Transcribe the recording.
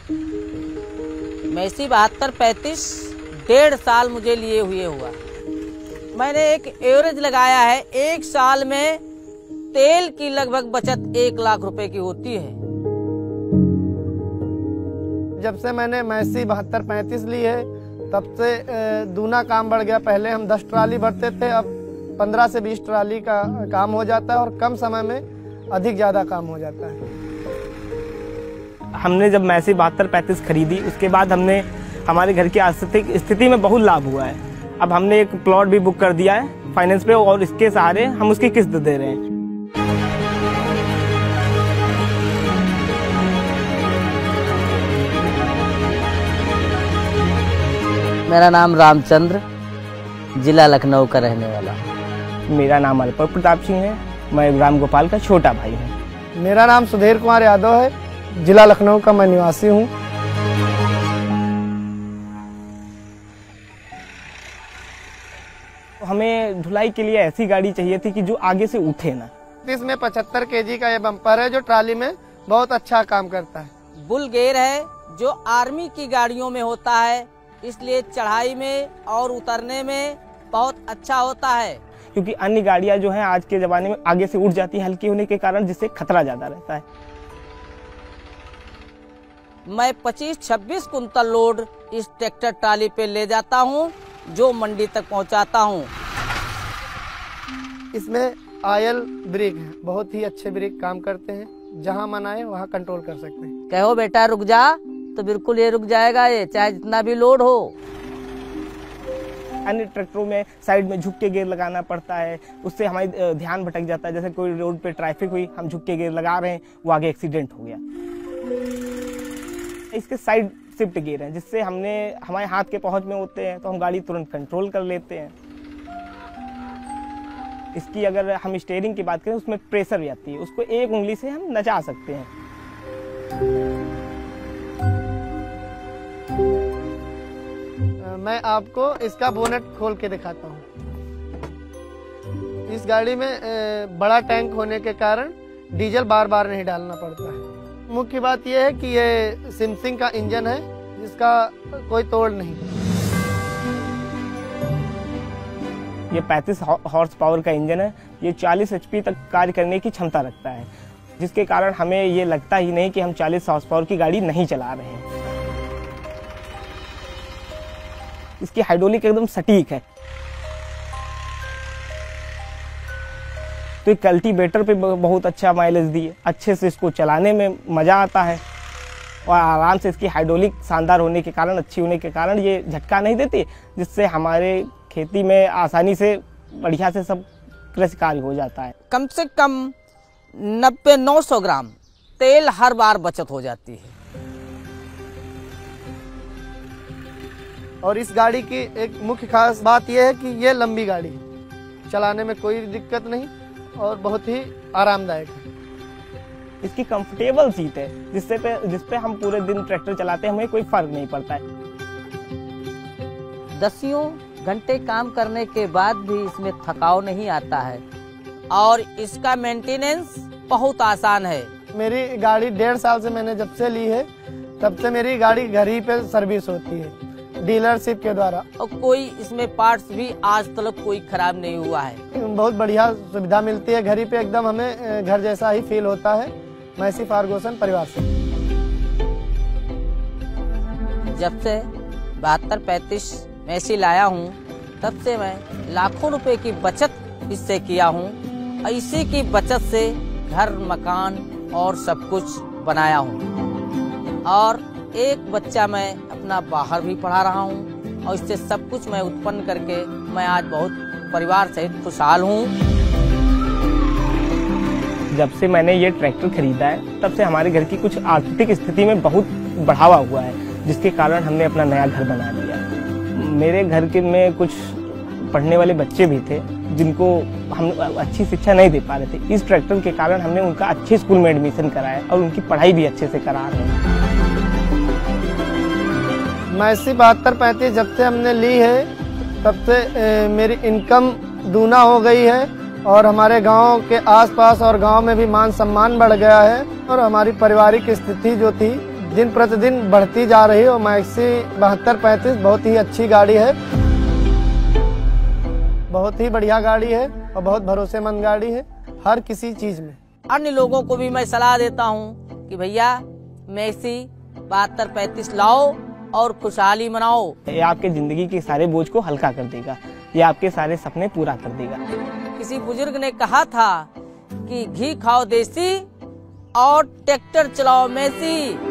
मैसी 7235 1.5 साल मुझे लिए हुए हुआ। मैंने एक एवरेज लगाया है, एक साल में तेल की लगभग बचत 1 लाख रुपए की होती है। जब से मैंने मैसी 7235 ली है तब से दूना काम बढ़ गया। पहले हम 10 ट्राली भरते थे, अब 15 से 20 ट्राली का काम हो जाता है और कम समय में अधिक ज़्यादा काम हो जाता है। हमने जब मैसी 7235 खरीदी उसके बाद हमने हमारे घर की आर्थिक स्थिति में बहुत लाभ हुआ है। अब हमने एक प्लॉट भी बुक कर दिया है फाइनेंस पे और इसके सहारे हम उसकी किस्त दे रहे हैं। मेरा नाम रामचंद्र, जिला लखनऊ का रहने वाला। मेरा नाम अल्पर प्रताप सिंह है, मैं राम गोपाल का छोटा भाई हूँ। मेरा नाम सुधीर कुमार यादव है, जिला लखनऊ का मैं निवासी हूँ। हमें धुलाई के लिए ऐसी गाड़ी चाहिए थी कि जो आगे से उठे ना। इसमें 75 kg का ये बम्पर है जो ट्राली में बहुत अच्छा काम करता है। बुल गेयर है जो आर्मी की गाड़ियों में होता है, इसलिए चढ़ाई में और उतरने में बहुत अच्छा होता है। क्योंकि अन्य गाड़ियां जो हैं आज के ज़माने में आगे से उठ जाती है हल्की होने के कारण, जिससे खतरा ज़्यादा रहता है। मैं 25-26 कुंतल लोड इस ट्रैक्टर ट्राली पे ले जाता हूँ जो मंडी तक पहुँचाता हूँ। इसमें आयल ब्रेक है, बहुत ही अच्छे ब्रेक काम करते हैं, जहाँ मन आए वहाँ कंट्रोल कर सकते हैं। कहो बेटा रुक जा तो बिल्कुल ये रुक जाएगा, ये चाहे जितना भी लोड हो। अन्य ट्रैक्टरों में साइड में झुक के गियर लगाना पड़ता है, उससे हमारी ध्यान भटक जाता है। जैसे कोई रोड पे ट्रैफिक हुई, हम झुक के गियर लगा रहे हैं, वो आगे एक्सीडेंट हो गया। इसके साइड शिफ्ट गियर हैं जिससे हमारे हाथ के पहुंच में होते हैं तो हम गाड़ी तुरंत कंट्रोल कर लेते हैं। इसकी अगर हम स्टीयरिंग की बात करें उसमें प्रेशर भी आती है, उसको एक उंगली से हम नचा सकते हैं। मैं आपको इसका बोनेट खोल के दिखाता हूँ। इस गाड़ी में बड़ा टैंक होने के कारण डीजल बार बार नहीं डालना पड़ता है। मुख्य बात यह है कि ये सिमसिंग का इंजन है जिसका कोई तोड़ नहीं। ये 35 हॉर्स पावर का इंजन है, ये 40 HP तक कार्य करने की क्षमता रखता है, जिसके कारण हमें ये लगता ही नहीं कि हम 40 हॉर्स पावर की गाड़ी नहीं चला रहे हैं। इसकी हाइड्रोलिक एकदम सटीक है, तो कल्टीवेटर पे बहुत अच्छा माइलेज दिए, अच्छे से इसको चलाने में मज़ा आता है और आराम से इसकी हाइड्रोलिक शानदार होने के कारण, अच्छी होने के कारण ये झटका नहीं देती, जिससे हमारे खेती में आसानी से बढ़िया से सब कृषि कार्य हो जाता है। कम से कम 90-900 ग्राम तेल हर बार बचत हो जाती है। और इस गाड़ी की एक मुख्य खास बात यह है कि ये लंबी गाड़ी है, चलाने में कोई दिक्कत नहीं और बहुत ही आरामदायक है। इसकी कंफर्टेबल सीट है जिसपे हम पूरे दिन ट्रैक्टर चलाते हैं, हमें कोई फर्क नहीं पड़ता है। 10 घंटे काम करने के बाद भी इसमें थकाव नहीं आता है और इसका मेंटेनेंस बहुत आसान है। मेरी गाड़ी 1.5 साल से मैंने जब से ली है तब से मेरी गाड़ी घर ही पे सर्विस होती है डीलरशिप के द्वारा, और कोई इसमें पार्ट्स भी आज तक कोई खराब नहीं हुआ है। बहुत बढ़िया सुविधा मिलती है घर ही पे, एकदम हमें घर जैसा ही फील होता है। मैसी फर्गुसन परिवार से जब से 7235 मैसी लाया हूँ तब से मैं लाखों रुपए की बचत इससे किया हूँ। इसी की बचत से घर, मकान और सब कुछ बनाया हूँ और एक बच्चा मैं अपना बाहर भी पढ़ा रहा हूँ और इससे सब कुछ मैं उत्पन्न करके मैं आज बहुत परिवार सहित खुशहाल हूँ। जब से मैंने ये ट्रैक्टर खरीदा है तब से हमारे घर की कुछ आर्थिक स्थिति में बहुत बढ़ावा हुआ है, जिसके कारण हमने अपना नया घर बना लिया। मेरे घर के में कुछ पढ़ने वाले बच्चे भी थे जिनको हम अच्छी शिक्षा नहीं दे पा रहे थे। इस ट्रैक्टर के कारण हमने उनका अच्छे स्कूल में एडमिशन कराया और उनकी पढ़ाई भी अच्छे से करा रहे हैं। मैसी 7235 जब से हमने ली है तब से मेरी इनकम दूना हो गई है और हमारे गांव के आसपास और गांव में भी मान सम्मान बढ़ गया है और हमारी पारिवारिक स्थिति जो थी दिन प्रतिदिन बढ़ती जा रही है और मैक्सी 7235 बहुत ही अच्छी गाड़ी है, बहुत ही बढ़िया गाड़ी है और बहुत भरोसेमंद गाड़ी है हर किसी चीज में। अन्य लोगों को भी मैं सलाह देता हूँ कि भैया मैक्सी 7235 लाओ और खुशहाली मनाओ। ये आपके जिंदगी के सारे बोझ को हल्का कर देगा, ये आपके सारे सपने पूरा कर देगा। किसी बुजुर्ग ने कहा था कि घी खाओ देसी और ट्रैक्टर चलाओ मैसी।